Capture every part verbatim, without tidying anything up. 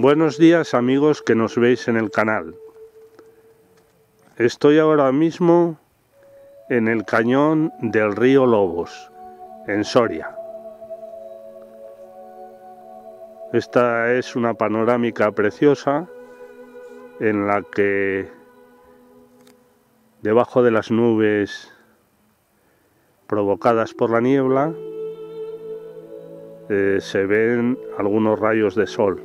Buenos días amigos que nos veis en el canal. Estoy ahora mismo en el cañón del río Lobos, en Soria. Esta es una panorámica preciosa en la que debajo de las nubes provocadas por la niebla eh, se ven algunos rayos de sol.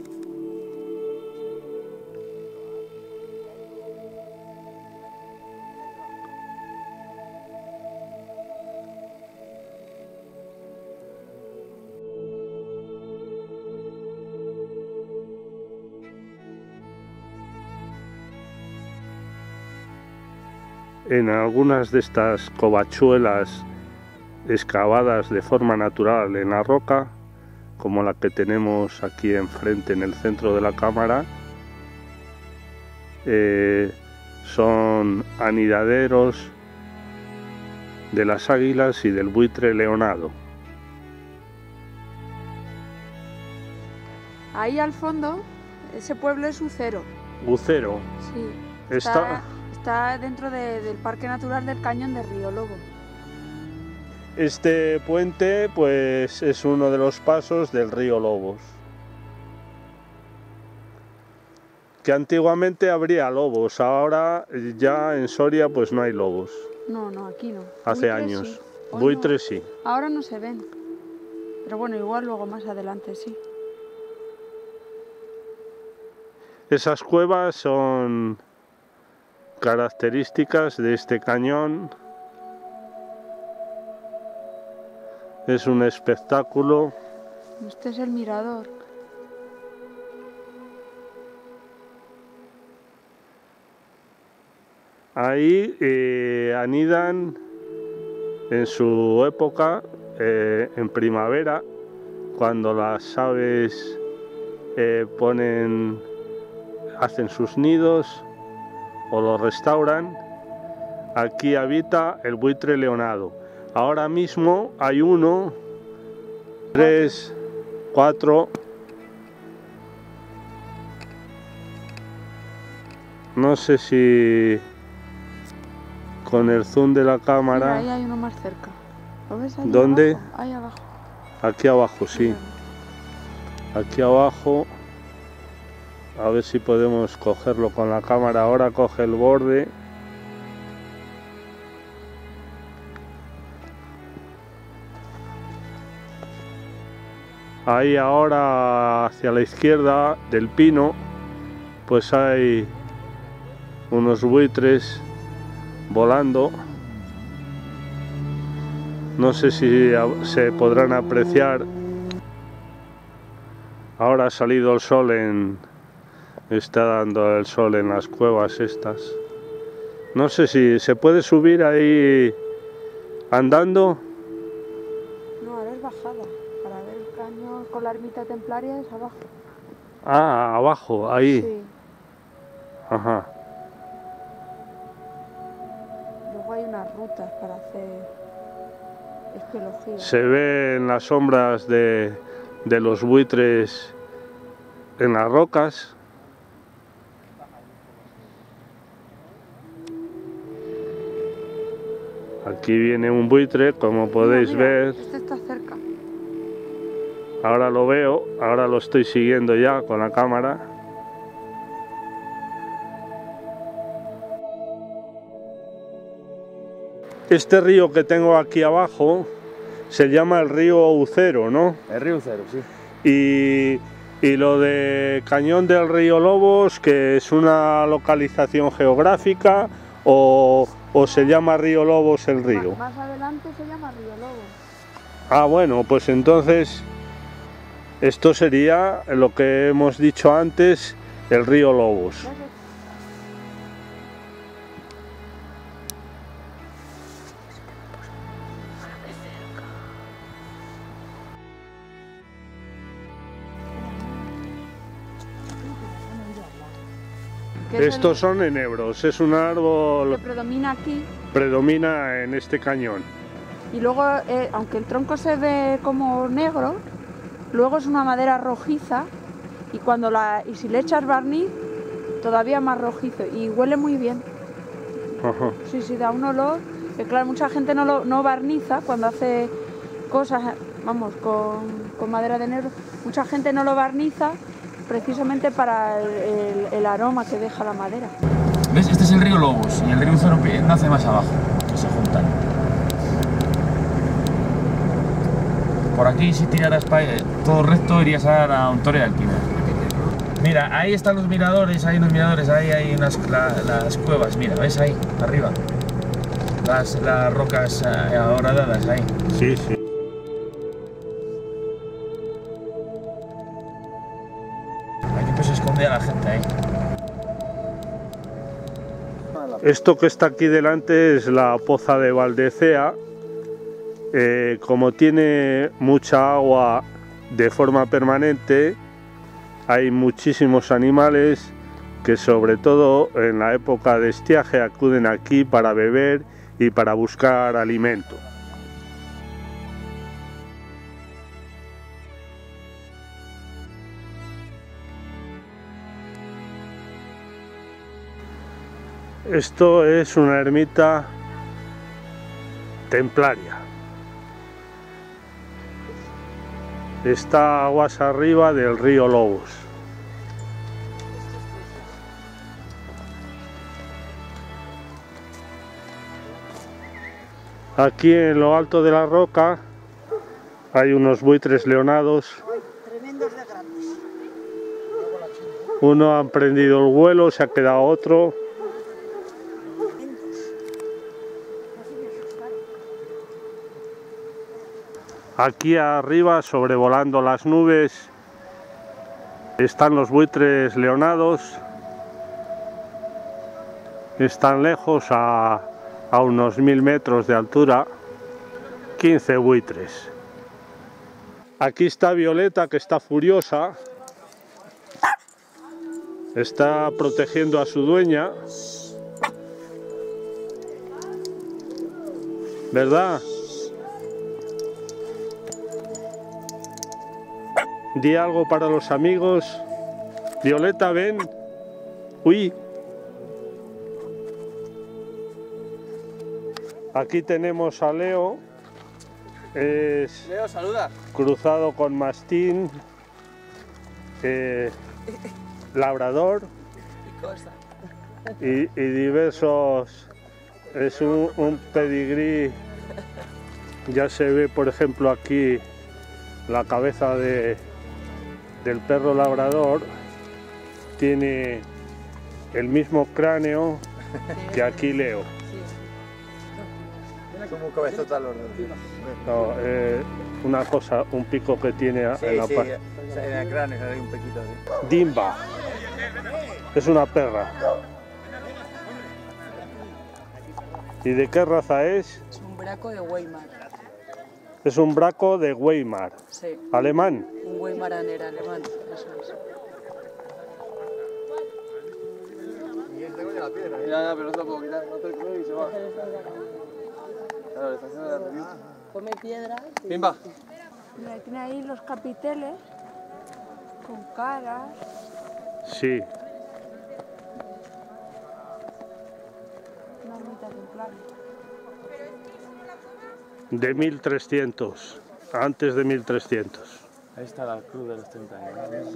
En algunas de estas covachuelas excavadas de forma natural en la roca, como la que tenemos aquí enfrente en el centro de la cámara, eh, son anidaderos de las águilas y del buitre leonado. Ahí al fondo, ese pueblo es Ucero. Ucero. Sí. Está... Está... Está dentro de, del Parque Natural del Cañón de Río Lobo. Este puente pues es uno de los pasos del río Lobos. Que antiguamente habría lobos, ahora ya en Soria pues no hay lobos. No, no, aquí no. Hace Buitres años. Sí. Buitres no. sí. Ahora no se ven. Pero bueno, igual luego más adelante sí. Esas cuevas son características de este cañón. Es un espectáculo. Este es el mirador. Ahí eh, anidan en su época, eh, en primavera, cuando las aves eh, ponen, hacen sus nidos o lo restauran. Aquí habita el buitre leonado. Ahora mismo hay uno, tres, cuatro, no sé si con el zoom de la cámara. Mira, ahí hay uno más cerca. ¿Lo ves ahí? ¿Dónde? Abajo? Ahí abajo. Aquí abajo, sí. Mira. Aquí abajo. A ver si podemos cogerlo con la cámara. Ahora coge el borde. Ahí ahora hacia la izquierda del pino pues hay unos buitres volando. No sé si se podrán apreciar. Ahora ha salido el sol en... Está dando el sol en las cuevas estas. No sé si se puede subir ahí andando. No, ahora es bajada. Para ver el cañón con la ermita templaria es abajo. Ah, abajo, ahí. Sí. Ajá. Luego hay unas rutas para hacer espeleología. Se ven las sombras de, de los buitres en las rocas. Aquí viene un buitre, como podéis mira, mira, ver. Este está cerca. Ahora lo veo, ahora lo estoy siguiendo ya con la cámara. Este río que tengo aquí abajo se llama el río Ucero, ¿no? El río Ucero, sí. Y, y lo de Cañón del Río Lobos, que es una localización geográfica, o, o se llama Río Lobos el río. Más, más adelante se llama Río Lobo. Ah, bueno, pues entonces esto sería lo que hemos dicho antes, el río Lobos. Estos el... son enebros, es un árbol que predomina aquí. Predomina en este cañón. Y luego, eh, aunque el tronco se ve como negro, luego es una madera rojiza y, cuando la, y si le echas barniz, todavía más rojizo y huele muy bien. Ajá. Sí, sí, da un olor, que claro, mucha gente no, lo, no barniza cuando hace cosas, vamos, con, con madera de enebro, mucha gente no lo barniza precisamente para el, el, el aroma que deja la madera. ¿Ves? Este es el río Lobos y el río Zoropie nace más abajo, que se juntan. Por aquí, si tiraras todo recto, irías a dar a Ontoria de Alquiver. Mira, ahí están los miradores, ahí los miradores, ahí hay unas, la, las cuevas, mira, ¿ves ahí, arriba? Las, las rocas ahoradadas ahí. Sí, sí. Aquí pues se escondía la gente ahí. Esto que está aquí delante es la poza de Valdecea. Eh, como tiene mucha agua de forma permanente, hay muchísimos animales que sobre todo en la época de estiaje acuden aquí para beber y para buscar alimento. Esto es una ermita templaria. Está aguas arriba del río Lobos. Aquí en lo alto de la roca hay unos buitres leonados. Tremendos de grandes. Uno ha emprendido el vuelo, se ha quedado otro. Aquí arriba, sobrevolando las nubes, están los buitres leonados. Están lejos, a, a unos mil metros de altura, quince buitres. Aquí está Violeta, que está furiosa. Está protegiendo a su dueña. ¿Verdad? Di algo para los amigos. Violeta, ven. Uy. Aquí tenemos a Leo. Es Leo, saluda. cruzado con mastín, eh, labrador y, y diversos. Es un, un pedigrí. Ya se ve, por ejemplo, aquí la cabeza de del perro labrador. Tiene el mismo cráneo que aquí Leo. Como cabezota los No, eh, una cosa, un pico que tiene sí, en la sí, parte. en el cráneo hay un pequito así. Dimba. Es una perra. ¿Y de qué raza es? Es un braco de Weimar. Es un braco de Weimar. Sí. ¿Alemán? Un Weimaraner alemán, eso es. Ya, ya, pero no te lo puedo quitar, no te lo puedo y se va. Claro, le está haciendo la review. Come piedra. Pimba. Mira, tiene ahí los capiteles con caras. Sí. Una ermita templaria. De mil trescientos. Antes de mil trescientos. Ahí está la cruz de los treinta años.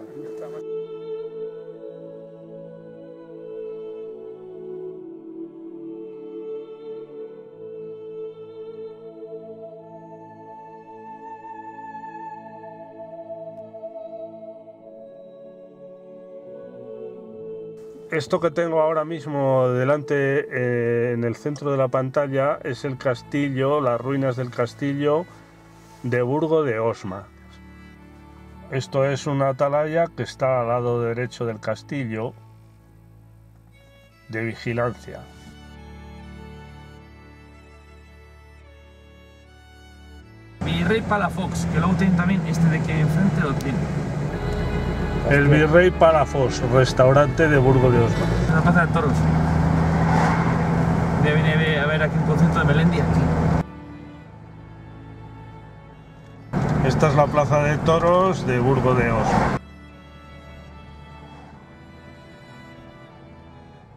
Esto que tengo ahora mismo delante eh, en el centro de la pantalla es el castillo, las ruinas del castillo de Burgo de Osma. Esto es una atalaya que está al lado derecho del castillo, de vigilancia. Virrey Palafox, que luego tienen también este de aquí enfrente lo tiene. El Virrey Palafox, restaurante de Burgo de Osma. En la plaza de toros. Ya vine a ver aquí un concierto de Melendi aquí. Esta es la plaza de toros de Burgo de Osma.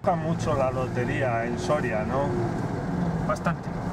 Mucho la lotería en Soria, ¿no? Bastante.